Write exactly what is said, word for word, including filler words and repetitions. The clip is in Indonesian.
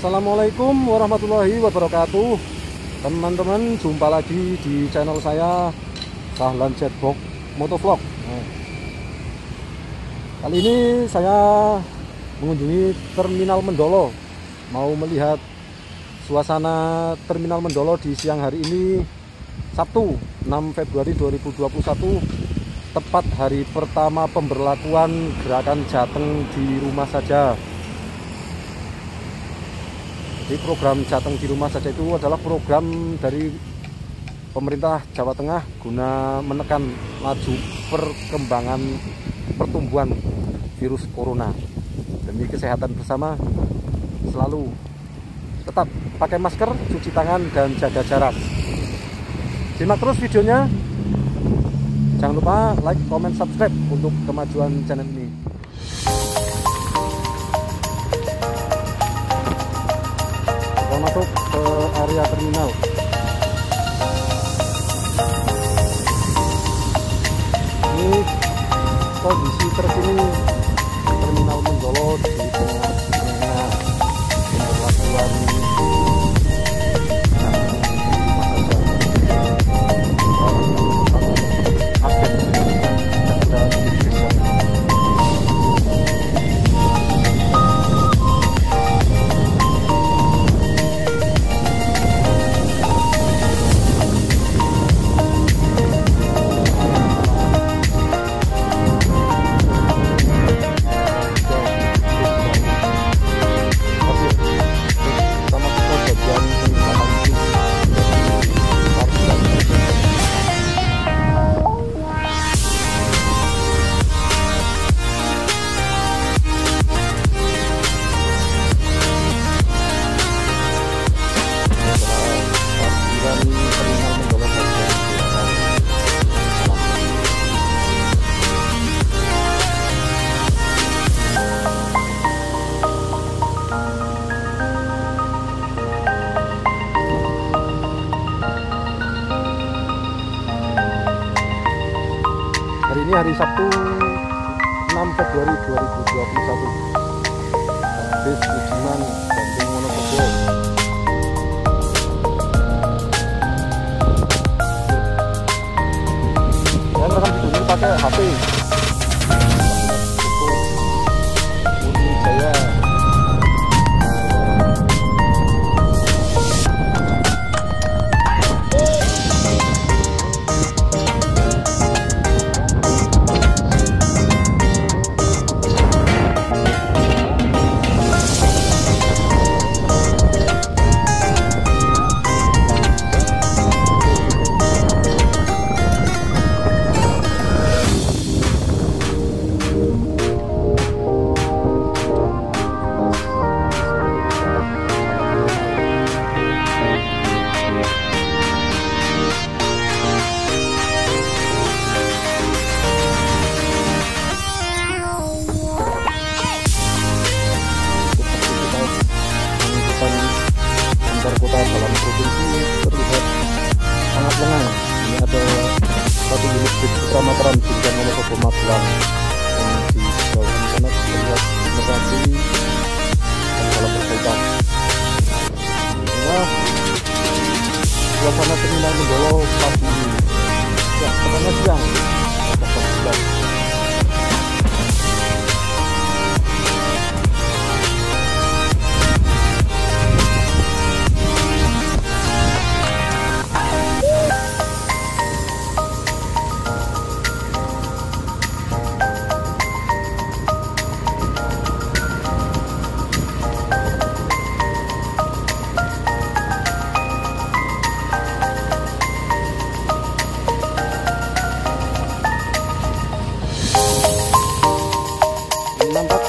Assalamualaikum warahmatullahi wabarakatuh. Teman-teman, jumpa lagi di channel saya Sahlan Jetbox Motovlog. Nah, kali ini saya mengunjungi terminal Mendolo, mau melihat suasana terminal Mendolo di siang hari ini, Sabtu enam Februari dua ribu dua puluh satu, tepat hari pertama pemberlakuan gerakan Jateng di Rumah saja. Jadi program Jateng di Rumah saja itu adalah program dari pemerintah Jawa Tengah guna menekan laju perkembangan pertumbuhan virus corona. Demi kesehatan bersama, selalu tetap pakai masker, cuci tangan, dan jaga jarak. Simak terus videonya. Jangan lupa like, comment, subscribe untuk kemajuan channel ini. Kita masuk ke area terminal. Ini kondisi terkini terminal Mendolo di tengah-tengah pemberlakuan ini hari Sabtu enam Februari dua ribu dua puluh satu. Bis Budiman Bandung Monokerto. Saya merekam videonya pakai H P. Murni Jaya. Kota dalam provinsi terlihat sangat lengang. Ini ada satu unit bis putra Mataram jurusan Monokerto Magelang, yang di bawah sana terlihat generasi dan dalam perbaikan. Inilah suasana terminal Mendolo pagi ini. Ya, tengahnya siang, atas sebelas. Nampak